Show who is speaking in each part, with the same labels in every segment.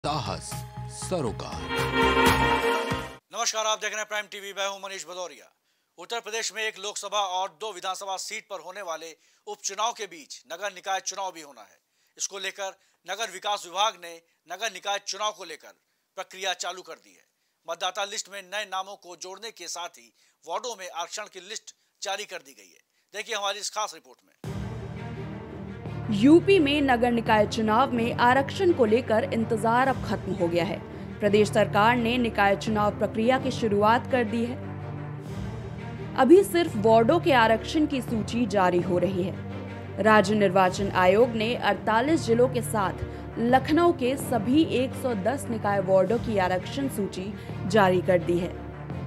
Speaker 1: साहस सरोकार।
Speaker 2: नमस्कार, आप देख रहे हैं प्राइम टीवी। मैं हूं मनीष भदौरिया। उत्तर प्रदेश में एक लोकसभा और 2 विधानसभा सीट पर होने वाले उपचुनाव के बीच नगर निकाय चुनाव भी होना है। इसको लेकर नगर विकास विभाग ने नगर निकाय चुनाव को लेकर प्रक्रिया चालू कर दी है। मतदाता लिस्ट में नए नामों को जोड़ने के साथ ही वार्डों में आरक्षण की लिस्ट जारी कर दी गई है। देखिए हमारी इस खास रिपोर्ट में।
Speaker 3: यूपी में नगर निकाय चुनाव में आरक्षण को लेकर इंतजार अब खत्म हो गया है। प्रदेश सरकार ने निकाय चुनाव प्रक्रिया की शुरुआत कर दी है। अभी सिर्फ वार्डों के आरक्षण की सूची जारी हो रही है। राज्य निर्वाचन आयोग ने 48 जिलों के साथ लखनऊ के सभी 110 निकाय वार्डों की आरक्षण सूची जारी कर दी है,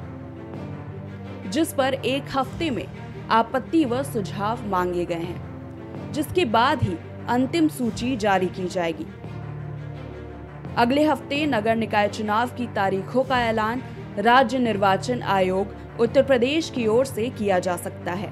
Speaker 3: जिस पर एक हफ्ते में आपत्ति व सुझाव मांगे गए हैं, जिसके बाद ही अंतिम सूची जारी की जाएगी। अगले हफ्ते नगर निकाय चुनाव की तारीखों का ऐलान राज्य निर्वाचन आयोग उत्तर प्रदेश की ओर से किया जा सकता है।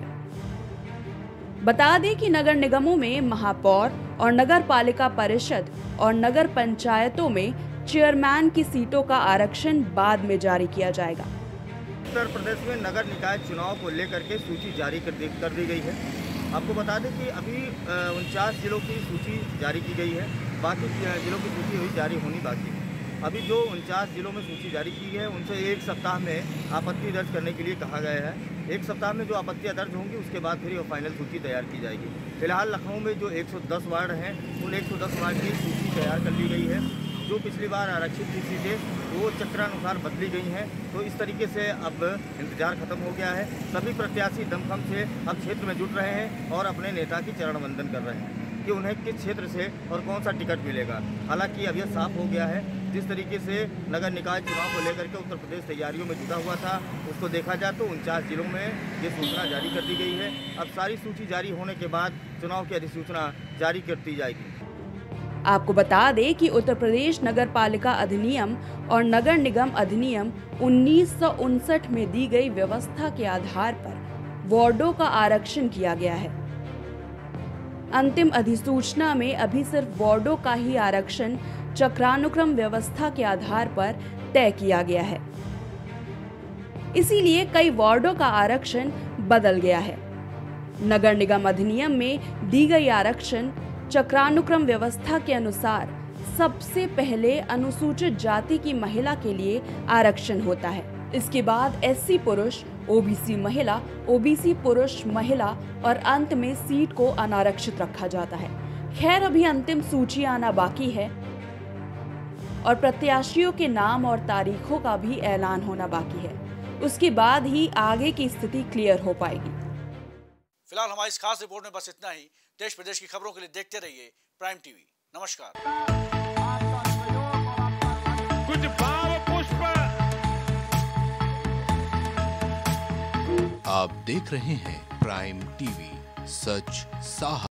Speaker 3: बता दें कि नगर निगमों में महापौर और नगर पालिका परिषद और नगर पंचायतों में चेयरमैन की सीटों का आरक्षण बाद में जारी किया जाएगा।
Speaker 4: उत्तर प्रदेश में नगर निकाय चुनाव को लेकर के सूची जारी कर दी गई है। आपको बता दें कि अभी 49 जिलों की सूची जारी की गई है। बाकी जिलों की सूची हुई जारी होनी बाकी है। अभी जो 49 जिलों में सूची जारी की है, उनसे एक सप्ताह में आपत्ति दर्ज करने के लिए कहा गया है। एक सप्ताह में जो आपत्तियां दर्ज होंगी, उसके बाद फिर वो फाइनल सूची तैयार की जाएगी। फिलहाल लखनऊ में जो 110 वार्ड हैं, उन 110 वार्ड की सूची तैयार कर ली गई है। जो पिछली बार आरक्षित की सीटें वो चक्रानुसार बदली गई हैं। तो इस तरीके से अब इंतजार खत्म हो गया है। सभी प्रत्याशी दमखम से अब क्षेत्र में जुट रहे हैं और अपने नेता की चरण वंदन कर रहे हैं कि उन्हें किस क्षेत्र से और कौन सा टिकट मिलेगा। हालांकि अब यह साफ हो गया है, जिस तरीके से नगर निकाय चुनाव को लेकर के उत्तर प्रदेश तैयारियों में जुटा हुआ था, उसको देखा जाए तो 49 जिलों में ये सूचना जारी कर दी गई है। अब सारी सूची जारी होने के बाद चुनाव की अधिसूचना जारी कर दी जाएगी।
Speaker 3: आपको बता दें कि उत्तर प्रदेश नगर पालिका अधिनियम और नगर निगम अधिनियम 1959 में दी गई व्यवस्था के आधार पर वार्डों का आरक्षण किया गया है। अंतिम अधिसूचना में अभी सिर्फ वार्डों का ही आरक्षण चक्रानुक्रम व्यवस्था के आधार पर तय किया गया है। इसीलिए कई वार्डों का आरक्षण बदल गया है। नगर निगम अधिनियम में दी गई आरक्षण चक्रानुक्रम व्यवस्था के अनुसार सबसे पहले अनुसूचित जाति की महिला के लिए आरक्षण होता है। इसके बाद एससी पुरुष, ओबीसी महिला, ओबीसी पुरुष महिला और अंत में सीट को अनारक्षित रखा जाता है। खैर, अभी अंतिम सूची आना बाकी है और प्रत्याशियों के नाम और तारीखों का भी ऐलान होना बाकी है। उसके बाद ही आगे की स्थिति क्लियर हो पाएगी।
Speaker 2: फिलहाल हमारी इस खास रिपोर्ट में बस इतना ही। देश प्रदेश की खबरों के लिए देखते रहिए प्राइम टीवी। नमस्कार।
Speaker 5: कुछ भाव पुष्प।
Speaker 1: आप देख रहे हैं प्राइम टीवी, सच साहस।